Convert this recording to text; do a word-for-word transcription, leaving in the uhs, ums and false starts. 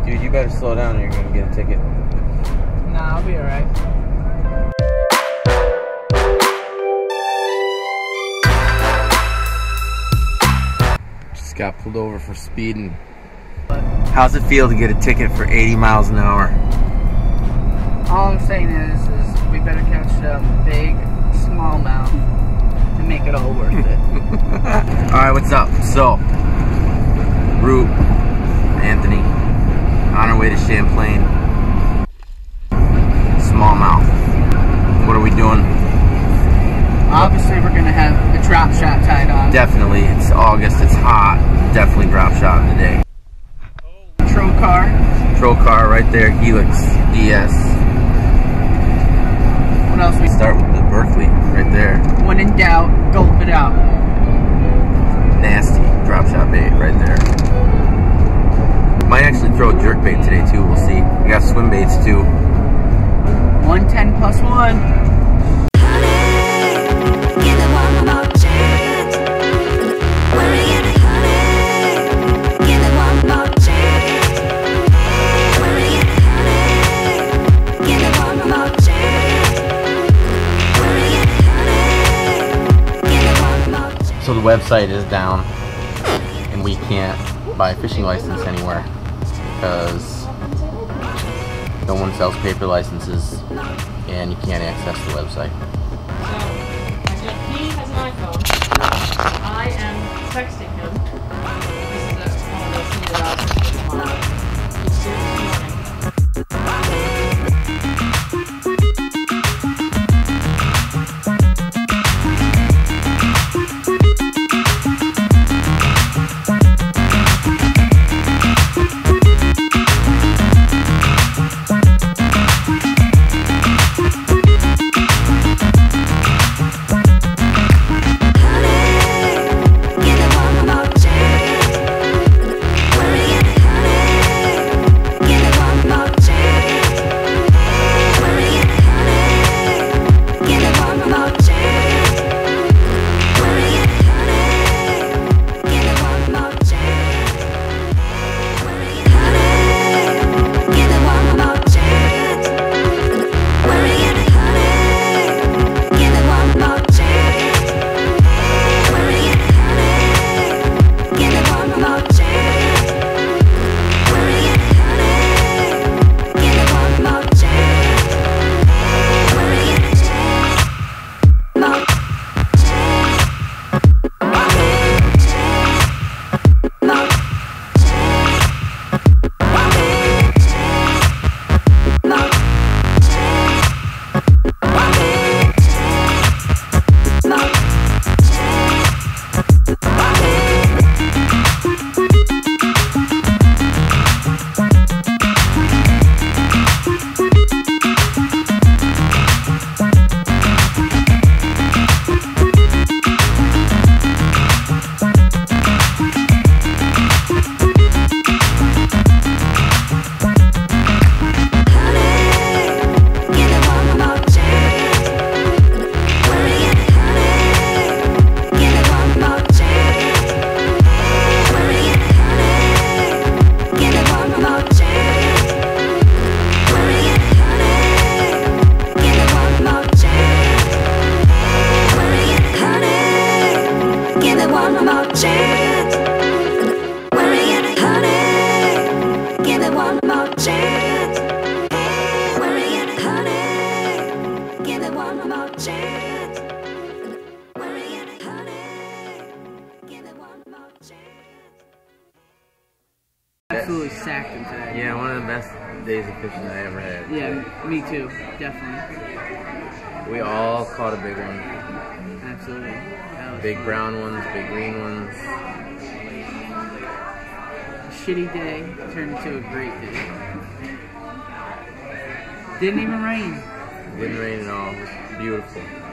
Dude, you better slow down or you're gonna get a ticket. Nah, I'll be alright. Just got pulled over for speeding. How's it feel to get a ticket for eighty miles an hour? All I'm saying is, is we better catch a big smallmouth to make it all worth it. Alright, what's up? So, Root, Anthony, on our way to Champlain. Smallmouth. What are we doing? Obviously, we're gonna have the drop shot tied on. Definitely. It's August. It's hot. Definitely drop shot today. Trokar. Trokar right there. Helix D S. What else? We Start with the Berkeley right there. When in doubt, gulp it out. Nasty drop shot bait right there. Might actually throw a jerk bait today too. We'll see. We got swim baits too. one ten plus one. So the website is down and we can't buy a fishing license anywhere because no one sells paper licenses and you can't access the website. So, he has an iPhone. I am texting him. This is one of those things that I'll text him tomorrow. He's here this morning. Absolutely sacked him today. Yeah, one of the best days of fishing I ever had. Yeah, me too. Definitely. We all caught a big one. Absolutely. That was Big fun. brown ones, big green ones. A shitty day turned into a great day. Didn't even rain. Didn't rain at all. It was beautiful.